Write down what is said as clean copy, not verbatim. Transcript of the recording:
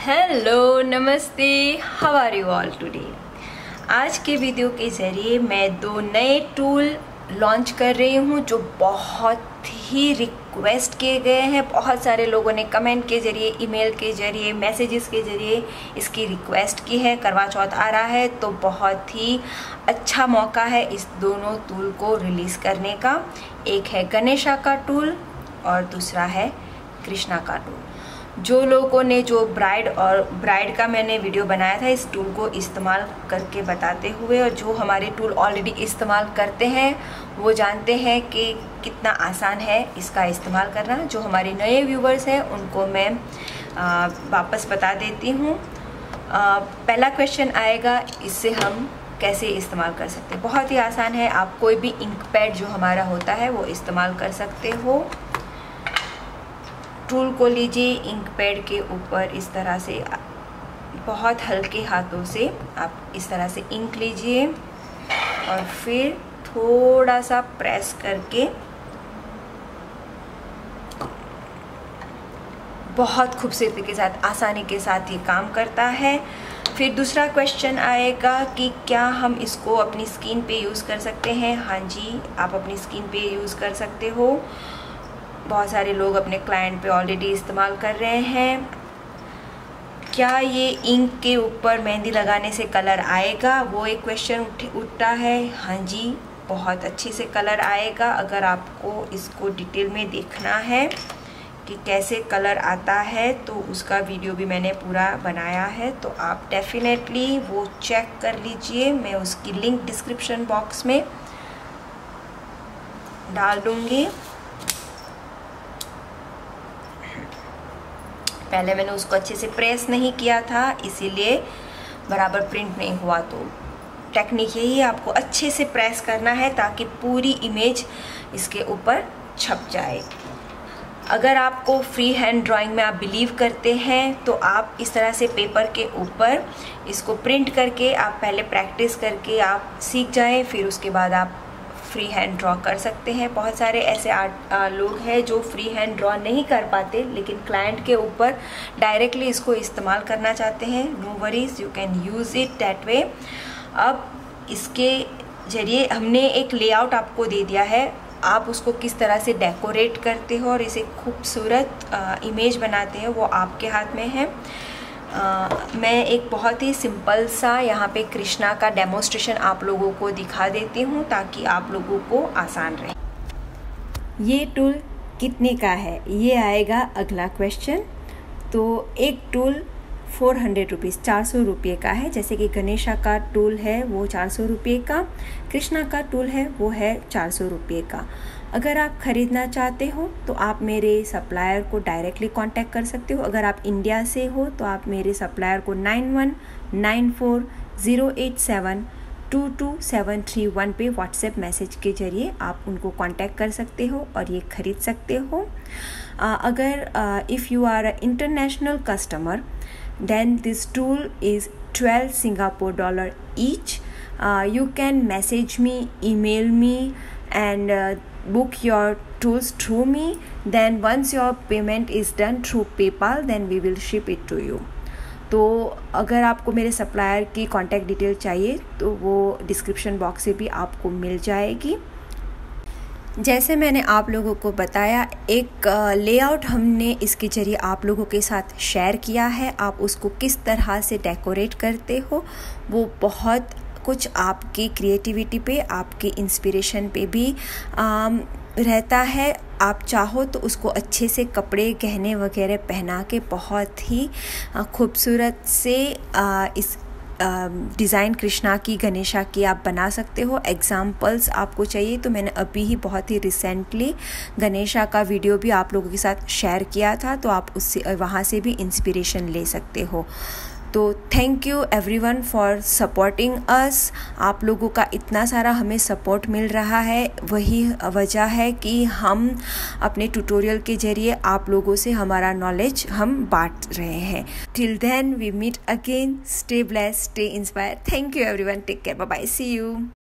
Hello नमस्ते, how are you all today. आज के वीडियो के ज़रिए मैं 2 नए टूल लॉन्च कर रही हूँ जो बहुत ही रिक्वेस्ट किए गए हैं। बहुत सारे लोगों ने कमेंट के ज़रिए, ईमेल के ज़रिए, मैसेजेस के ज़रिए इसकी रिक्वेस्ट की है। करवा चौथ आ रहा है तो बहुत ही अच्छा मौका है इस दोनों टूल को रिलीज़ करने का। एक है गणेशा का टूल और दूसरा है कृष्णा का टूल। जो लोगों ने ब्राइड का मैंने वीडियो बनाया था इस टूल को इस्तेमाल करके बताते हुए, और जो हमारे टूल ऑलरेडी इस्तेमाल करते हैं वो जानते हैं कि कितना आसान है इसका इस्तेमाल करना। जो हमारे नए व्यूवर्स हैं उनको मैं वापस बता देती हूँ। पहला क्वेश्चन आएगा, इससे हम कैसे इस्तेमाल कर सकते हैं। बहुत ही आसान है, आप कोई भी इंक पैड जो हमारा होता है वो इस्तेमाल कर सकते हो। टूल को लीजिए, इंक पैड के ऊपर इस तरह से बहुत हल्के हाथों से आप इस तरह से इंक लीजिए और फिर थोड़ा सा प्रेस करके बहुत खूबसूरती के साथ, आसानी के साथ ये काम करता है। फिर दूसरा क्वेश्चन आएगा कि क्या हम इसको अपनी स्किन पे यूज़ कर सकते हैं। हाँ जी, आप अपनी स्किन पे यूज़ कर सकते हो। बहुत सारे लोग अपने क्लाइंट पे ऑलरेडी इस्तेमाल कर रहे हैं। क्या ये इंक के ऊपर मेहंदी लगाने से कलर आएगा, वो एक क्वेश्चन उठता है। हाँ जी, बहुत अच्छे से कलर आएगा। अगर आपको इसको डिटेल में देखना है कि कैसे कलर आता है तो उसका वीडियो भी मैंने पूरा बनाया है, तो आप डेफिनेटली वो चेक कर लीजिए। मैं उसकी लिंक डिस्क्रिप्शन बॉक्स में डाल दूँगी। पहले मैंने उसको अच्छे से प्रेस नहीं किया था, इसीलिए बराबर प्रिंट नहीं हुआ। तो टेक्निक यही है, आपको अच्छे से प्रेस करना है ताकि पूरी इमेज इसके ऊपर छप जाए। अगर आपको फ्री हैंड ड्राइंग में आप बिलीव करते हैं तो आप इस तरह से पेपर के ऊपर इसको प्रिंट करके आप पहले प्रैक्टिस करके आप सीख जाएं, फिर उसके बाद आप फ्री हैंड ड्रॉ कर सकते हैं। बहुत सारे ऐसे लोग हैं जो फ्री हैंड ड्रॉ नहीं कर पाते लेकिन क्लाइंट के ऊपर डायरेक्टली इसको इस्तेमाल करना चाहते हैं। No worries, you can use it that way. अब इसके ज़रिए हमने एक लेआउट आपको दे दिया है, आप उसको किस तरह से डेकोरेट करते हो और इसे खूबसूरत इमेज बनाते हैं वो आपके हाथ में है। मैं एक बहुत ही सिंपल सा यहाँ पे कृष्णा का डेमोस्ट्रेशन आप लोगों को दिखा देती हूँ ताकि आप लोगों को आसान रहे। ये टूल कितने का है, ये आएगा अगला क्वेश्चन। तो एक टूल 400 रुपीज़, 400 रुपये का है। जैसे कि गणेशा का टूल है वो 400 रुपये का, कृष्णा का टूल है वो है 400 रुपये का। अगर आप ख़रीदना चाहते हो तो आप मेरे सप्लायर को डायरेक्टली कांटेक्ट कर सकते हो। अगर आप इंडिया से हो तो आप मेरे सप्लायर को 919408722731 पे व्हाट्सएप मैसेज के ज़रिए आप उनको कांटेक्ट कर सकते हो और ये ख़रीद सकते हो। अगर if you are a international customer then this tool is 12 Singapore dollar each. You can message me, email me and book your tools through me. Then once your payment is done through PayPal, then we will ship it to you. तो अगर आपको मेरे supplier की contact detail चाहिए तो वो description box से भी आपको मिल जाएगी। जैसे मैंने आप लोगों को बताया, एक लेआउट हमने इसके ज़रिए आप लोगों के साथ शेयर किया है। आप उसको किस तरह से डेकोरेट करते हो वो बहुत कुछ आपकी क्रिएटिविटी पे, आपके इंस्पिरेशन पे भी रहता है। आप चाहो तो उसको अच्छे से कपड़े, गहने वगैरह पहना के बहुत ही खूबसूरत से इस डिज़ाइन कृष्णा की, गणेशा की आप बना सकते हो। एग्जाम्पल्स आपको चाहिए तो मैंने अभी ही बहुत ही रिसेंटली गणेशा का वीडियो भी आप लोगों के साथ शेयर किया था, तो आप उससे वहाँ से भी इंस्पिरेशन ले सकते हो। तो thank you everyone for supporting us. आप लोगों का इतना सारा हमें सपोर्ट मिल रहा है, वही वजह है कि हम अपने ट्यूटोरियल के ज़रिए आप लोगों से हमारा नॉलेज हम बांट रहे हैं। Till then we meet again, stay blessed, stay inspire. Thank you everyone, take care, bye bye, see you.